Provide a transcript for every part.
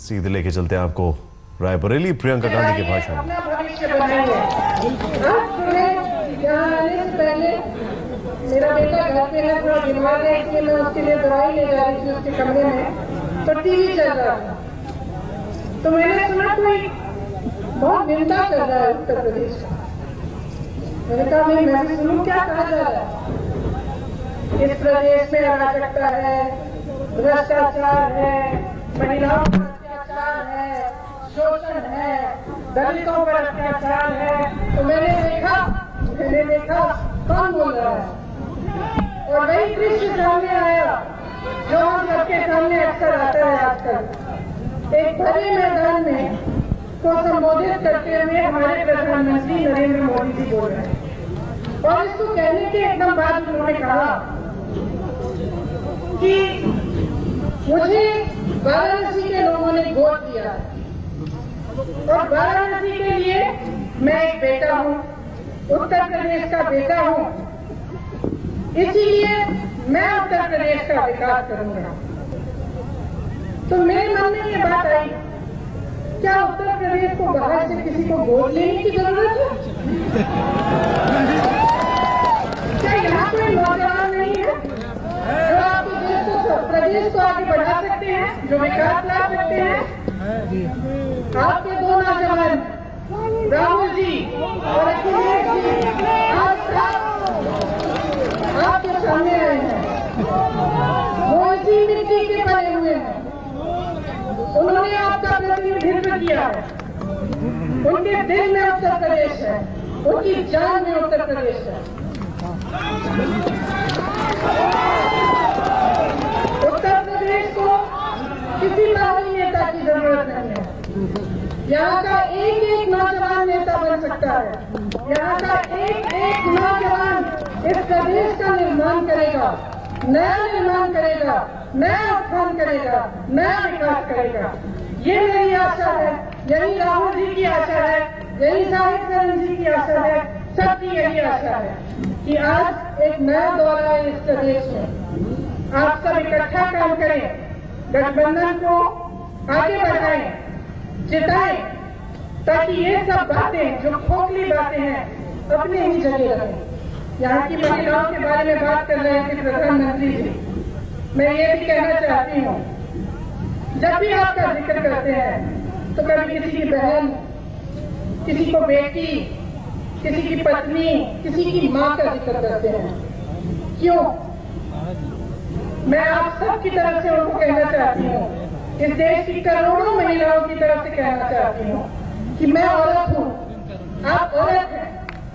सीधे लेके चलते हैं आपको रायबरेली प्रियंका गांधी के भाषण में। मेरा बेटा घर पे है, थोड़ा बीमार है, इसलिए मैं उसके लिए दवाई ले जा रही थी उसके कमरे में, तो टीवी चल रहा था, तो मैंने सुना कोई बहुत निंदा कर रहा है उत्तर प्रदेश का। मैंने कहा नहीं, मैं भी सुनूं क्या कहा जा रहा है। इस प्रदेश में अराजकता है, भ्रष्टाचार है, महिलाओं पर अत्याचार है, शोषण है, दलितों पर अत्याचार है। तो मैंने देखा कौन बोल रहा है, और वही दृश्य सामने आया जो हम सबके सामने अक्सर आता है आजकल। एक बड़े मैदान में को संबोधित करते हुए हमारे प्रधानमंत्री नरेंद्र मोदी जी बोल रहे हैं, और इसको कहने के एकदम बाद उन्होंने कहा कि मुझे वाराणसी के लोगों ने वोट दिया और वाराणसी के लिए मैं एक बेटा हूँ, उत्तर प्रदेश का बेटा हूँ, इसीलिए मैं उत्तर प्रदेश का विकास करूंगा। तो मेरे मन में ये बात आई, क्या उत्तर प्रदेश को बाहर से किसी को वोट लेने की जरूरत है? क्या यहाँ कोई नौजवान नहीं है जो आपके देश को, प्रदेश को आगे बढ़ा सकते हैं, जो विकास ला सकते हैं? आपके दो नौजवान राहुल जी और अखिलेश जी आज आपके सामने आए हैं। वो इसी मिट्टी के बने हुए हैं, उन्होंने आपका प्रतिनिधित्व किया है, उनके दिल में उत्तर प्रदेश है, उनकी जान में उत्तर प्रदेश है। उत्तर प्रदेश को किसी बाहरी नेता की जरूरत नहीं है, यहाँ का एक एक नौजवान नेता बन सकता है, यहाँ का एक एक नौजवान इस प्रदेश का निर्माण करेगा, नया निर्माण करेगा, नया उत्थान करेगा, नया विकास करेगा। ये मेरी आशा है, यही राहुल जी की आशा है, यही साहिब जी की आशा है, सबकी यही आशा है कि आज एक नया दौर आए इस प्रदेश में। आप सब इकट्ठा काम करें, गठबंधन को आगे बढ़ाएं, जिताएं, ताकि ये सब बातें जो खोखली बातें हैं अपने ही जगह रहें। यहाँ की महिलाओं के बारे में बात कर रहे थे प्रधानमंत्री जी, मैं ये भी कहना चाहती हूँ, जब भी आपका जिक्र करते हैं तो कभी किसी की बहन, किसी को बेटी, किसी की पत्नी, किसी की माँ का जिक्र करते हैं। क्यों? मैं आप सब की तरफ से उनको कहना चाहती हूँ, इस देश की करोड़ों महिलाओं की तरफ से कहना चाहती हूँ कि मैं औरत हूँ, आप औरत हैं।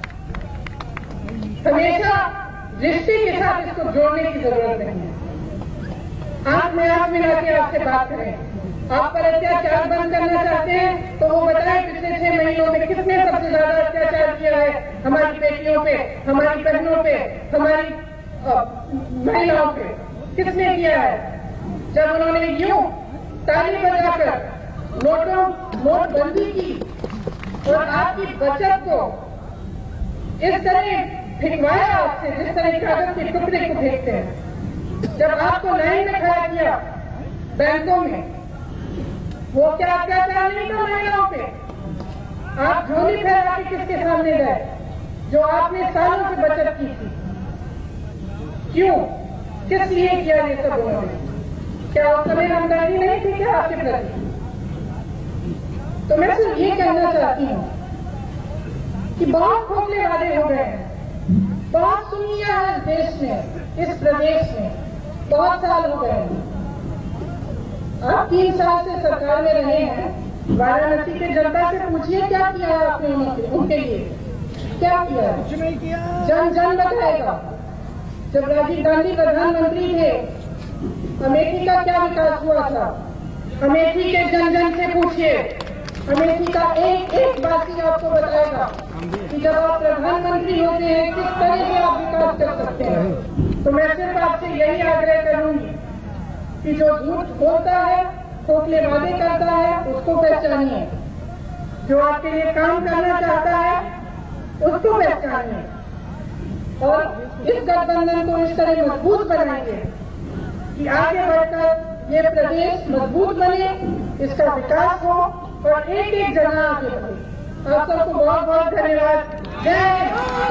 हमेशा रिश्ते के साथ इसको जोड़ने की जरूरत नहीं है। आंख में आंख मिला के आपसे बात करें। आप पर अत्याचार बंद करना चाहते हैं तो वो बताएं पिछले 6 महीनों में किसने सबसे ज्यादा अत्याचार किया है हमारी बेटियों पे, हमारी बहनों पे, हमारी महिलाओं पे, किसने किया है? जब उन्होंने यूं ताली बजाकर नोटबंदी की और आपकी बचत को इस तरह फेंकवाया आपसे, जिस तरह कागज के टुकड़े को फेंकते हैं, जब आपको लाइन में खड़ा किया बैंकों में, वो क्या अत्याचार नहीं था महिलाओं पे? आप झोली फैला के किसके सामने गए जो आपने सालों से बचत की थी? क्यों, किस लिए किया ये सब उन्होंने? क्या उस समय हमदर्दी नहीं थी क्या आपके प्रति? तो मैं सिर्फ ये कहना चाहती हूँ कि बहुत खोखले वादे हो गए हैं, बहुत सुनिया है इस देश में, इस प्रदेश में, बहुत साल हो गए हैं। आप 3 साल से सरकार में रहे हैं, वाराणसी के जनता से पूछिए क्या किया है आपने उनके लिए, क्या किया है? जन जन बताएगा। जब राजीव गांधी प्रधानमंत्री थे, अमेठी का क्या विकास हुआ था? अमेठी के जन जन से पूछिए, अमेठी का एक एक वासी आपको बताएगा कि जब आप प्रधानमंत्री होते हैं किस तरह से आप विकास कर सकते हैं। तो मैं सिर्फ आपसे यही आग्रह करूंगी कि जो झूठ बोलता है, खोखले वादे करता है, उसको पहचानिए। जो आपके लिए काम करना चाहता है, उसको पहचानिए और इस गठबंधन को इस तरह मजबूत बनाएंगे कि आगे बढ़कर ये प्रदेश मजबूत बने, इसका विकास हो और एक एक जगह आगे बढ़े। आप सबको बहुत बहुत धन्यवाद। जय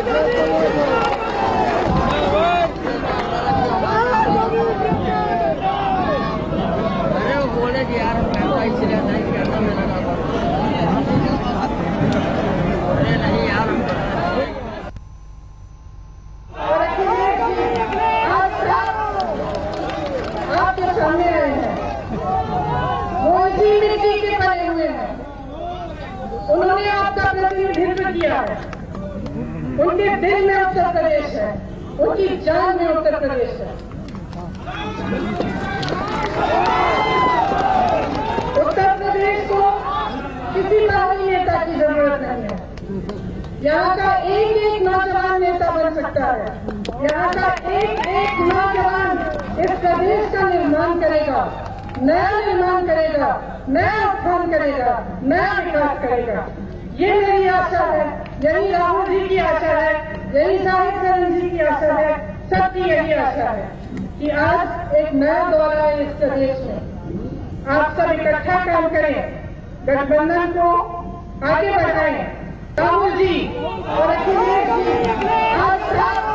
उन्होंने आपका प्रतिनिधित्व किया है। उनके दिल में उत्तर प्रदेश है, उनकी जान में उत्तर प्रदेश है। उत्तर प्रदेश को किसी बाहरी नेता की जरूरत नहीं है। यहाँ का एक एक नौजवान नेता बन सकता है। यहाँ का एक एक नौजवान इस प्रदेश का निर्माण करेगा, नया निर्माण करेगा, नया उत्थान करेगा, नया विकास करेगा। ये मेरी आशा है, यही राहुल जी की आशा है, यही साहिब करण जी की आशा है, सबकी यही आशा है कि आज एक नया दौर आए इस प्रदेश में। आप सब इकट्ठा काम करें, गठबंधन को आगे बढ़ाएं। राहुल जी और अखिलेश जी आज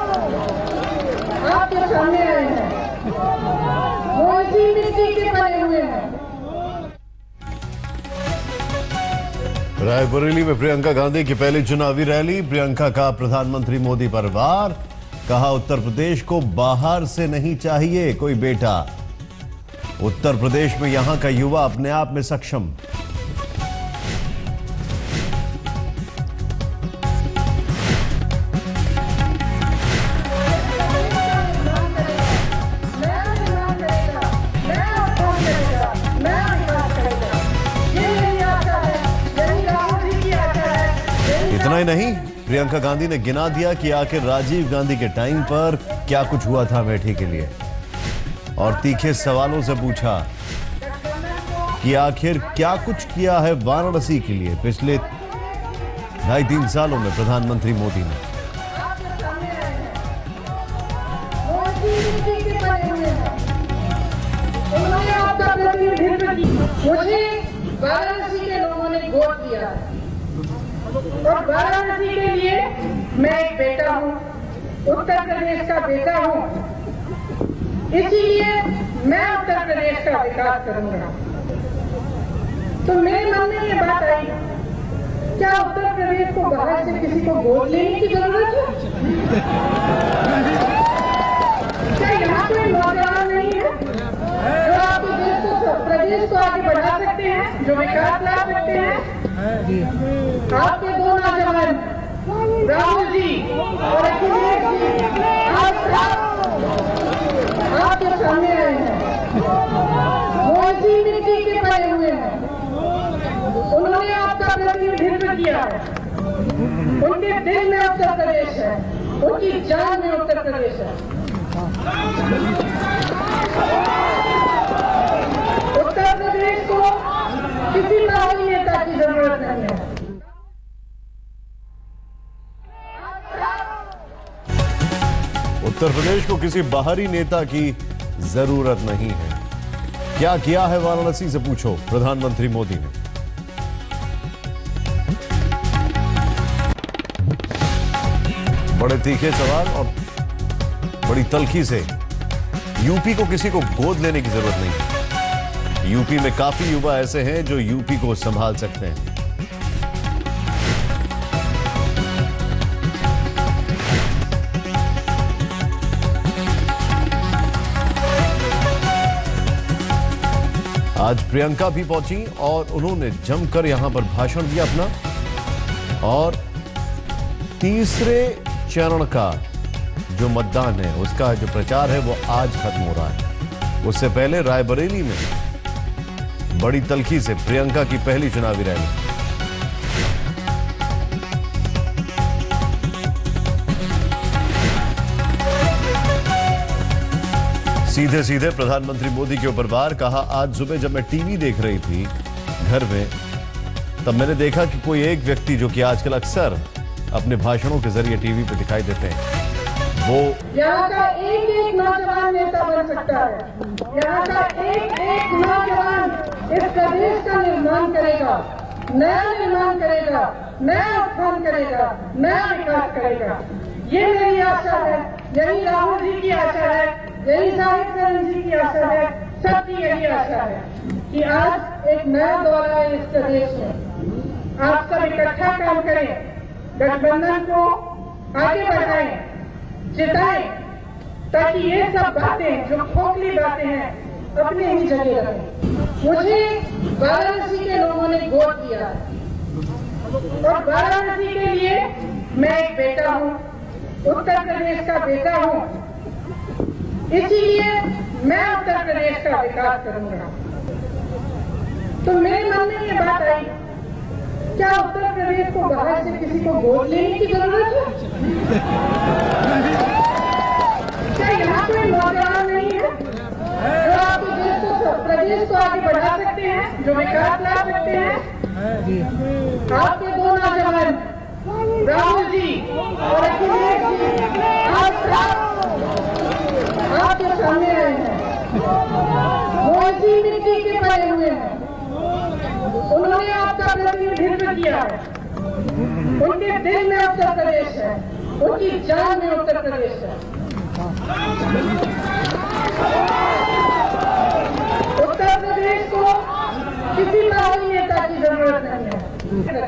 आपके सामने आए हैं, वो इसी मिट्टी के बने हुए हैं। रायबरेली में प्रियंका गांधी की पहली चुनावी रैली। प्रियंका का प्रधानमंत्री मोदी पर वार, कहा उत्तर प्रदेश को बाहर से नहीं चाहिए कोई बेटा। उत्तर प्रदेश में यहां का युवा अपने आप में सक्षम। इतना ही नहीं, प्रियंका गांधी ने गिना दिया कि आखिर राजीव गांधी के टाइम पर क्या कुछ हुआ था अमेठी के लिए, और तीखे सवालों से पूछा कि आखिर क्या कुछ किया है वाराणसी के लिए पिछले 2.5-3 सालों में प्रधानमंत्री मोदी ने। मुझे वाराणसी के लोगों ने वोट दिया और वाराणसी के लिए मैं एक बेटा हूँ, उत्तर प्रदेश का बेटा हूँ, इसीलिए मैं उत्तर प्रदेश का विकास करूंगा। तो मेरे मन में ये बात आई, क्या उत्तर प्रदेश को बाहर से किसी को गोद लेने की जरूरत है? क्या यहाँ कोई नौजवान नहीं है जो आपके देश को, प्रदेश को आगे बढ़ा सकते हैं, जो विकास ला सकते हैं? आपके दो नौजवान राहुल जी और अखिलेश जी आपके सामने आए हैं, वो इसी मिट्टी के बने हुए हैं। उन्होंने आपका प्रतिनिधित्व किया है, उनके दिल में उत्तर प्रदेश है, उनकी जान में उत्तर प्रदेश है। उत्तर प्रदेश को किसी बाहरी नेता की जरूरत नहीं है। उत्तर प्रदेश को किसी बाहरी नेता की जरूरत नहीं है। क्या किया है वाराणसी से पूछो प्रधानमंत्री मोदी ने। बड़े तीखे सवाल और बड़ी तल्खी से, यूपी को किसी को गोद लेने की जरूरत नहीं है। यूपी में काफी युवा ऐसे हैं जो यूपी को संभाल सकते हैं। आज प्रियंका भी पहुंची और उन्होंने जमकर यहां पर भाषण दिया अपना, और तीसरे चरण का जो मतदान है उसका जो प्रचार है वो आज खत्म हो रहा है। उससे पहले रायबरेली में बड़ी तल्खी से प्रियंका की पहली चुनावी रैली। सीधे सीधे प्रधानमंत्री मोदी के ऊपर वार, कहा आज सुबह जब मैं टीवी देख रही थी घर में, तब मैंने देखा कि कोई एक व्यक्ति जो कि आजकल अक्सर अपने भाषणों के जरिए टीवी पर दिखाई देते हैं, वो यहाँ का एक एक नौजवान नेता बन सकता है। यहाँ का एक एक नौजवान इस प्रदेश का निर्माण करेगा, नया निर्माण करेगा, नया उत्थान करेगा, नया विकास करेगा। ये मेरी आशा है, यही राहुल जी की आशा है, यही साहिब जी की आशा है, सबकी यही आशा है कि आज एक नया दौर है इस प्रदेश में। आप सब इकट्ठा काम करें, गठबंधन को आगे बढ़ाएं, जिताएं, ताकि ये सब बातें जो खोखली बातें हैं अपने ही जगह रखें। मुझे वाराणसी के लोगों ने वोट दिया और वाराणसी के लिए मैं एक बेटा हूँ, उत्तर प्रदेश का बेटा हूँ, इसीलिए मैं उत्तर प्रदेश का विकास करूंगा। तो मेरे मन में ये बात आई, क्या उत्तर प्रदेश को बाहर से किसी को वोट लेने की जरूरत है? क्या यहाँ कोई नौजवान नहीं है जो आपके देश को, प्रदेश को आगे बढ़ा सकते हैं, जो विकास ला सकते हैं? आपके दो नौजवान राहुल जी और अखिलेश जी आज आपके सामने आए हैं। वो इसी मिट्टी के पड़े हुए हैं, उन्होंने आपका प्रतिनिधित्व किया है, उनके दिल में उत्तर प्रदेश है, उनकी जान में उत्तर प्रदेश है। उत्तर प्रदेश को किसी बाहरी नेता की जरूरत नहीं है।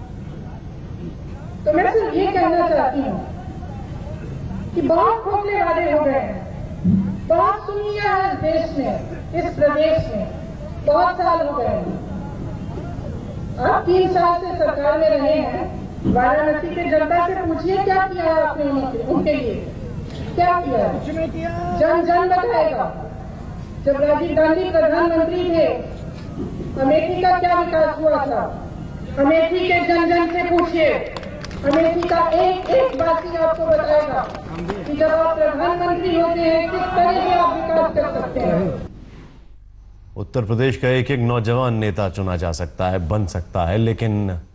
तो मैं सिर्फ ये कहना चाहती हूँ कि बहुत खोखले वादे हो गए हैं, बहुत सुनिया है इस देश में, इस प्रदेश में, बहुत साल हो गए हैं। आप 3 साल से सरकार में रहे हैं, वाराणसी के जनता से पूछिए क्या किया है आपने उनके लिए, क्या किया है? जन जन बताएगा। जब राजीव गांधी प्रधानमंत्री थे, अमेठी का क्या विकास हुआ था? अमेठी के जन जन से पूछिए, अमेठी का एक एक वासी आपको बताएगा कि जब आप प्रधानमंत्री होते हैं किस तरह से आप विकास कर सकते हैं। उत्तर प्रदेश का एक एक नौजवान नेता चुना जा सकता है, बन सकता है, लेकिन